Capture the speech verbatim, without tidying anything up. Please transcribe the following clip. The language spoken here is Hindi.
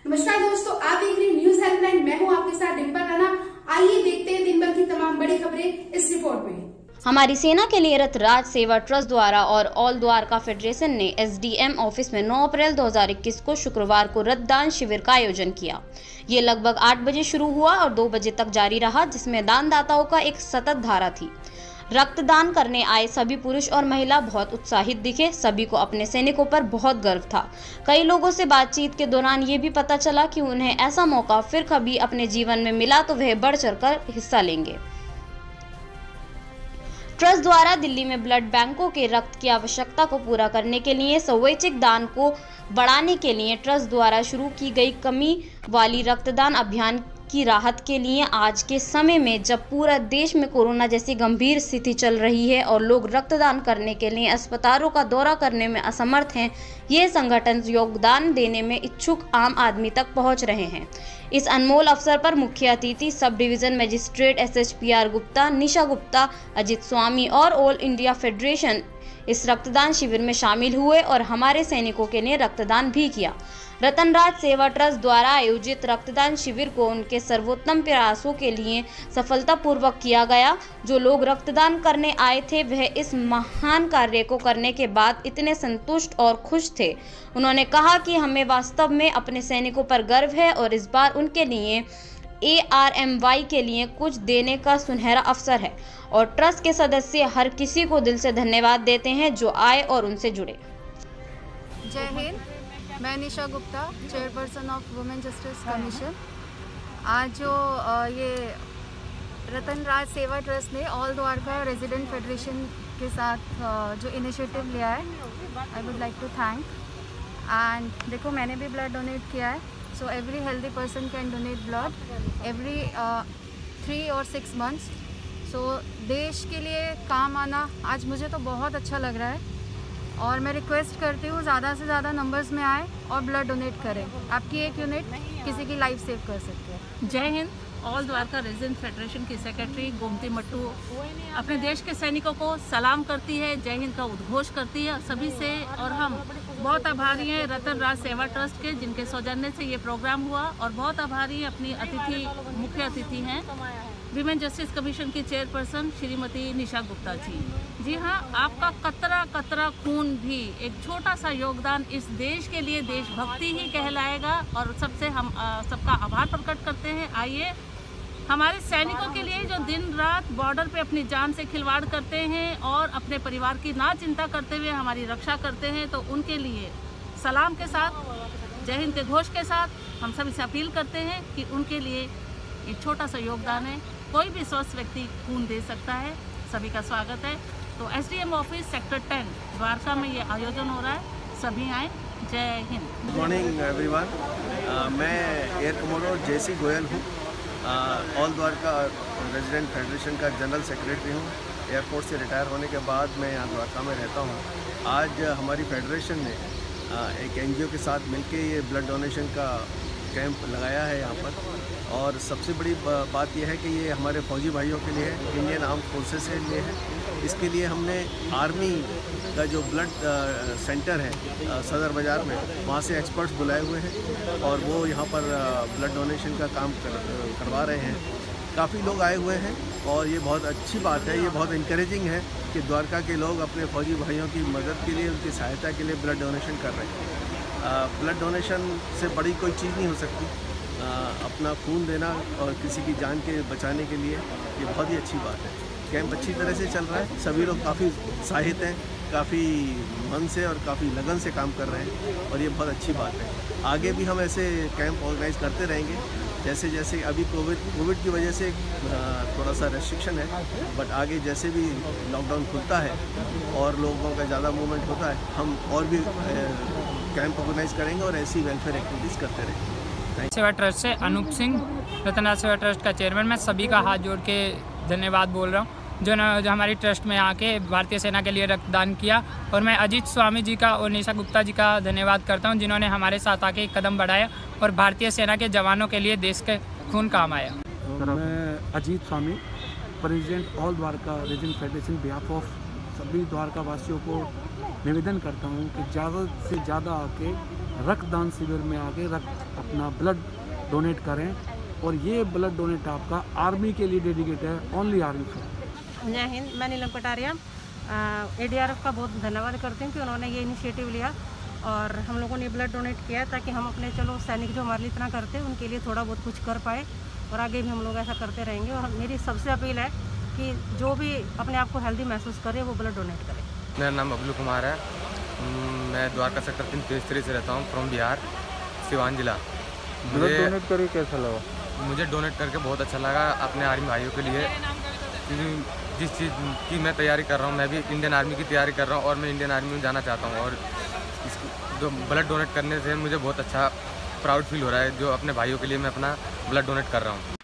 नमस्कार दोस्तों, आप देख रहे हैं न्यूज हेल्पलाइन। मैं हूं आपके साथ डिम्पल राणा। आइए देखते हैं दिन भर की तमाम बड़ी खबरें इस रिपोर्ट में। हमारी सेना के लिए रतराज सेवा ट्रस्ट द्वारा और ऑल द्वारका फेडरेशन ने एसडीएम ऑफिस में नौ अप्रैल दो हज़ार इक्कीस को शुक्रवार को रक्तदान शिविर का आयोजन किया। ये लगभग आठ बजे शुरू हुआ और दो बजे तक जारी रहा, जिसमें दानदाताओं का एक सतत धारा थी। रक्तदान करने आए सभी पुरुष और महिला बहुत उत्साहित दिखे। सभी को अपने सैनिकों पर बहुत गर्व था। कई लोगों से बातचीत के दौरान ये भी पता चला कि उन्हें ऐसा मौका फिर कभी अपने जीवन में मिला तो वह बढ़ चढ़कर हिस्सा लेंगे। ट्रस्ट द्वारा दिल्ली में ब्लड बैंकों के रक्त की आवश्यकता को पूरा करने के लिए स्वैच्छिक दान को बढ़ाने के लिए ट्रस्ट द्वारा शुरू की गई कमी वाली रक्तदान अभियान की राहत के लिए आज के समय में जब पूरा देश में कोरोना जैसी गंभीर स्थिति चल रही है और लोग रक्तदान करने के लिए अस्पतालों का दौरा करने में असमर्थ हैं, ये संगठन योगदान देने में इच्छुक आम आदमी तक पहुंच रहे हैं। इस अनमोल अवसर पर मुख्य अतिथि sub division magistrate S H P R Gupta, Nisha Gupta, Ajit Swami और ऑल इंडिया फेडरेशन इस रक्तदान शिविर में शामिल हुए और हमारे सैनिकों के लिए रक्तदान भी किया। रतनराज सेवा ट्रस्ट द्वारा आयोजित रक्तदान शिविर को उनके सर्वोत्तम प्रयासों के लिए सफलतापूर्वक किया गया। जो लोग रक्तदान करने आए थे वह इस महान कार्य को करने के बाद इतने संतुष्ट और खुश थे। उन्होंने कहा कि हमें वास्तव में अपने सैनिकों पर गर्व है और इस बार उनके लिए ए आर एम वाई के लिए कुछ देने का सुनहरा अवसर है और ट्रस्ट के सदस्य हर किसी को दिल से धन्यवाद देते हैं जो आए और उनसे जुड़े। जय हिंद। मैं Nisha Gupta, chairperson of women justice commission. आज जो ये रतनराज सेवा ट्रस्ट ने ऑल द्वारका रेजिडेंट फेडरेशन के साथ जो इनिशिएटिव लिया है, I would like to thank. And देखो, मैंने भी ब्लड डोनेट किया है। So every healthy person can donate blood every three और सिक्स मंथ्स। सो देश के लिए काम आना आज मुझे तो बहुत अच्छा लग रहा है और मैं रिक्वेस्ट करती हूँ ज़्यादा से ज़्यादा नंबर्स में आए और ब्लड डोनेट करें। आपकी एक यूनिट किसी की लाइफ सेव कर सकती है। जय हिंद। ऑल द्वारका रेजिडेंट फेडरेशन की सेक्रेटरी गोमती मट्टू अपने देश के सैनिकों को सलाम करती है, जय हिंद का उद्घोष करती है सभी से। और हम बहुत आभारी हैं रतनराज सेवा ट्रस्ट के, जिनके सौजन्य से ये प्रोग्राम हुआ। और बहुत आभारी हैं अपनी अतिथि, मुख्य अतिथि हैं विमेन जस्टिस कमीशन की चेयरपर्सन श्रीमती निशा गुप्ता जी। जी हाँ, आपका कतरा कतरा खून भी एक छोटा सा योगदान इस देश के लिए देशभक्ति ही कहलाएगा। और सबसे हम सबका आभार प्रकट करते हैं। आइए, हमारे सैनिकों के लिए जो दिन रात बॉर्डर पे अपनी जान से खिलवाड़ करते हैं और अपने परिवार की ना चिंता करते हुए हमारी रक्षा करते हैं, तो उनके लिए सलाम के साथ, जय हिंद के घोष के साथ हम सभी से अपील करते हैं कि उनके लिए एक छोटा सा योगदान है। कोई भी स्वस्थ व्यक्ति खून दे सकता है। सभी का स्वागत है। तो S D M office sector ten Dwarka में ये आयोजन हो रहा है। सभी आए। जय हिंद। Good morning everyone. मैं एयर कमोडोर जयसी गोयल हूँ। ऑल द्वारका रेजिडेंट फेडरेशन का जनरल सेक्रेटरी हूँ। एयरफोर्स से रिटायर होने के बाद मैं यहाँ द्वारका में रहता हूँ। आज हमारी फेडरेशन ने आ, एक एन जी ओ के साथ मिलके ये ब्लड डोनेशन का कैंप लगाया है यहाँ पर। और सबसे बड़ी बात यह है कि ये हमारे फौजी भाइयों के लिए है, इंडियन आर्म फोर्सेस के लिए है। इसके लिए हमने आर्मी का जो ब्लड सेंटर है सदर बाज़ार में, वहाँ से एक्सपर्ट्स बुलाए हुए हैं और वो यहाँ पर ब्लड डोनेशन का काम कर, करवा रहे हैं। काफ़ी लोग आए हुए हैं और ये बहुत अच्छी बात है। ये बहुत इंकरेजिंग है कि द्वारका के लोग अपने फौजी भाइयों की मदद के लिए, उनकी सहायता के लिए ब्लड डोनेशन कर रहे हैं। ब्लड डोनेशन से बड़ी कोई चीज़ नहीं हो सकती। आ, अपना खून देना और किसी की जान के बचाने के लिए ये बहुत ही अच्छी बात है। कैंप अच्छी तरह से चल रहा है। सभी लोग काफ़ी उत्साहित हैं, काफ़ी मन से और काफ़ी लगन से काम कर रहे हैं और ये बहुत अच्छी बात है। आगे भी हम ऐसे कैंप ऑर्गेनाइज करते रहेंगे। जैसे जैसे अभी कोविड कोविड की वजह से थोड़ा सा रेस्ट्रिक्शन है, बट आगे जैसे भी लॉकडाउन खुलता है और लोगों का ज़्यादा मूवमेंट होता है, हम और भी कैंप ऑर्गेनाइज करेंगे और ऐसी वेलफेयर एक्टिविटीज़ करते रहेंगे। सेवा ट्रस्ट से अनूप सिंह, रतनराज सेवा ट्रस्ट का चेयरमैन। मैं सभी का हाथ जोड़ के धन्यवाद बोल रहा हूँ जो न जो हमारी ट्रस्ट में आके भारतीय सेना के लिए रक्तदान किया। और मैं अजित स्वामी जी का और निशा गुप्ता जी का धन्यवाद करता हूँ जिन्होंने हमारे साथ आके एक कदम बढ़ाया और भारतीय सेना के जवानों के लिए देश के खून काम आया। मैं Ajit Swami, president all Dwarka resident federation, behalf of सभी द्वारका वासियों को निवेदन करता हूँ कि ज़्यादा से ज़्यादा आके रक्तदान शिविर में आके रक्त अपना ब्लड डोनेट करें। और ये ब्लड डोनेट आपका आर्मी के लिए डेडिकेट है, ओनली आर्मी फॉर। जय हिंद। मैं Neelam Kataria A D R F का बहुत धन्यवाद करती हूँ कि उन्होंने ये इनिशिएटिव लिया और हम लोगों ने ब्लड डोनेट किया ताकि हम अपने चलो सैनिक जो हमारे लिए इतना करते हैं उनके लिए थोड़ा बहुत कुछ कर पाए और आगे भी हम लोग ऐसा करते रहेंगे। और मेरी सबसे अपील है कि जो भी अपने आप को हेल्दी महसूस करे वो ब्लड डोनेट करे। मेरा नाम बबलू कुमार है, मैं द्वारका सेक्टर तीन फेज थ्री से रहता हूँ, फ्रॉम बिहार, सिवान जिला। ब्लड डोनेट करके कैसा लगा? मुझे डोनेट करके बहुत अच्छा लगा अपने आर्मी भाइयों के लिए, जिस चीज़ की मैं तैयारी कर रहा हूँ, मैं भी इंडियन आर्मी की तैयारी कर रहा हूँ और मैं इंडियन आर्मी में जाना चाहता हूँ। और इसको ब्लड डोनेट करने से मुझे बहुत अच्छा प्राउड फील हो रहा है, जो अपने भाइयों के लिए मैं अपना ब्लड डोनेट कर रहा हूँ।